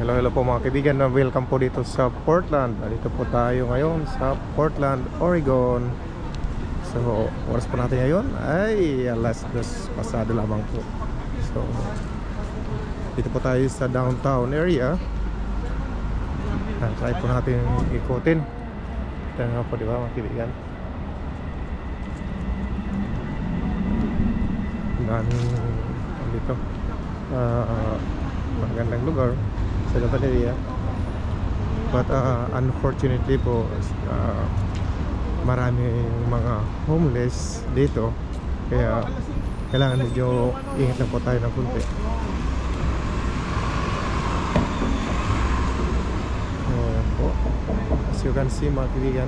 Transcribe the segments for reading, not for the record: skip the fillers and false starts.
Hello, hello po mga kaibigan. Welcome po dito sa Portland. Dito po tayo ngayon sa Portland, Oregon. So, oras po natin ngayon ay alas 2 pasado lamang po. So, dito po tayo sa downtown area. Try po natin ikutin. Ito nga po, di ba mga kaibigan? Daming dito. Magandang lugar sa downtown area. But unfortunately po, maraming mga homeless dito. Kaya kailangan medyo ingat lang po tayo ng kunti. Po, as you can see mga kaibigan,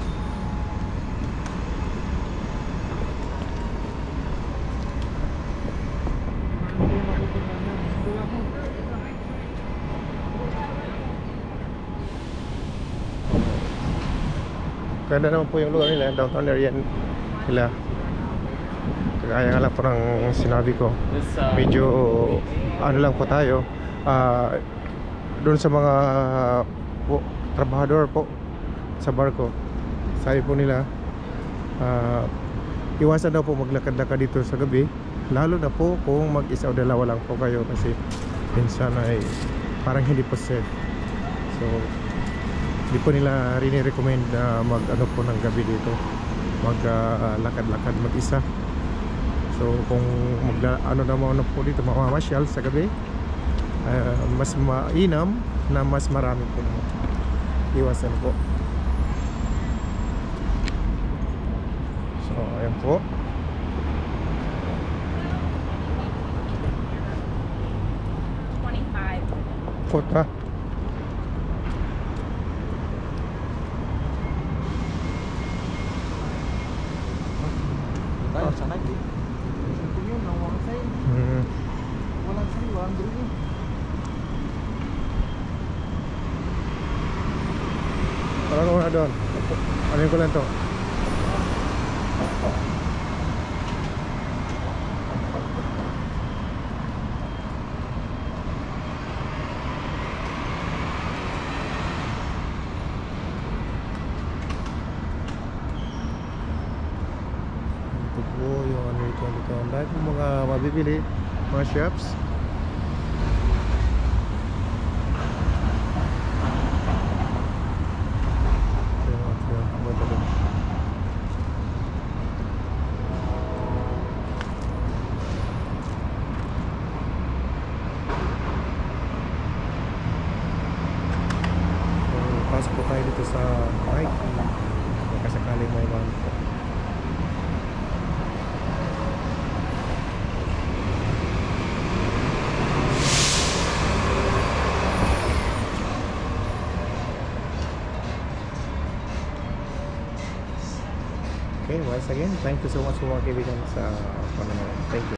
ganda naman po yung lugar nila, downtown area nila. Kaya nga lang po ng sinabi ko, medyo ano lang po tayo, doon sa mga trabahador po sa barko. Sabi po nila, iwasan daw po maglakad-lakad dito sa gabi, lalo na po kung mag-isa o dalawa lang po kayo, kasi minsan ay parang hindi po safe. So hindi po nila rini-recommend na mag-ano po ng gabi dito, mag-lakad-lakad mag-isa. So kung ano naman po dito, mamamasyal sa gabi, mas mainam na mas marami po naman. Iwasan po. So ayan po. Foot ha. Tayo sa night eh. Ito yun, nawang sa'yo. Walang sa'yo, walang dito. Parang ko na doon. Ano ko lang to? Ito po yung ano ito. Ang dahil po mga mabibili, mga shops. Pasok po tayo dito sa Nike. Magkasakaling may mga po. Okay, once again, thank you so much mga kaibigan sa panonood. Thank you.